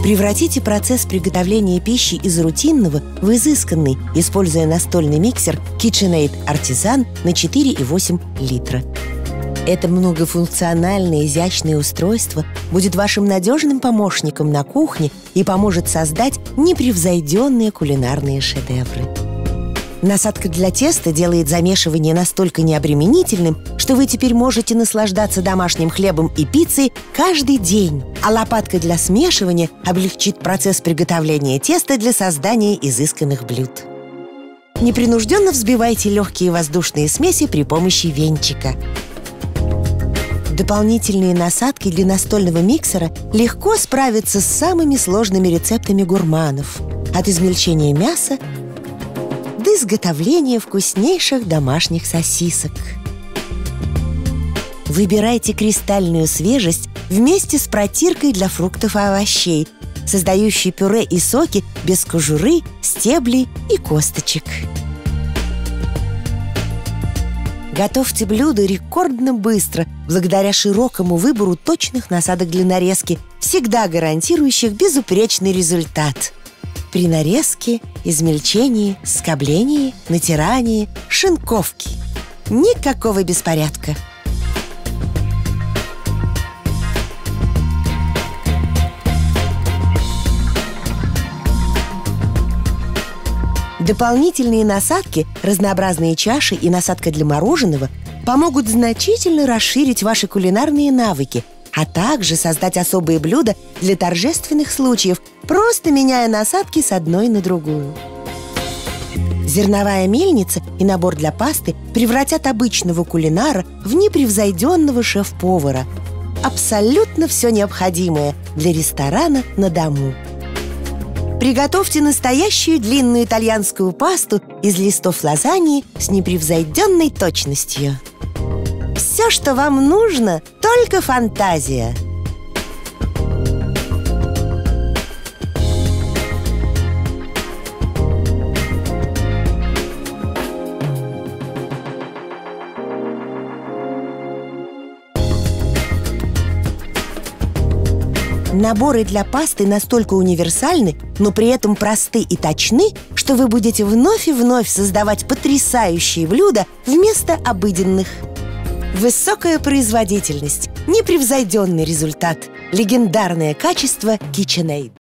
Превратите процесс приготовления пищи из рутинного в изысканный, используя настольный миксер KitchenAid Artisan на 4,8 литра. Это многофункциональное изящное устройство будет вашим надежным помощником на кухне и поможет создать непревзойденные кулинарные шедевры. Насадка для теста делает замешивание настолько необременительным, что вы теперь можете наслаждаться домашним хлебом и пиццей каждый день. А лопатка для смешивания облегчит процесс приготовления теста для создания изысканных блюд. Непринужденно взбивайте легкие воздушные смеси при помощи венчика. Дополнительные насадки для настольного миксера легко справятся с самыми сложными рецептами гурманов. От измельчения мяса до изготовления вкуснейших домашних сосисок. Выбирайте кристальную свежесть вместе с протиркой для фруктов и овощей, создающей пюре и соки без кожуры, стеблей и косточек. Готовьте блюдо рекордно быстро, благодаря широкому выбору точных насадок для нарезки, всегда гарантирующих безупречный результат. При нарезке, измельчении, скоблении, натирании, шинковке. Никакого беспорядка. Дополнительные насадки, разнообразные чаши и насадка для мороженого помогут значительно расширить ваши кулинарные навыки, а также создать особые блюда для торжественных случаев, просто меняя насадки с одной на другую. Зерновая мельница и набор для пасты превратят обычного кулинара в непревзойденного шеф-повара. Абсолютно все необходимое для ресторана на дому. Приготовьте настоящую длинную итальянскую пасту из листов лазаньи с непревзойденной точностью. Все, что вам нужно, только фантазия. Наборы для пасты настолько универсальны, но при этом просты и точны, что вы будете вновь и вновь создавать потрясающие блюда вместо обыденных. Высокая производительность, непревзойденный результат, легендарное качество KitchenAid.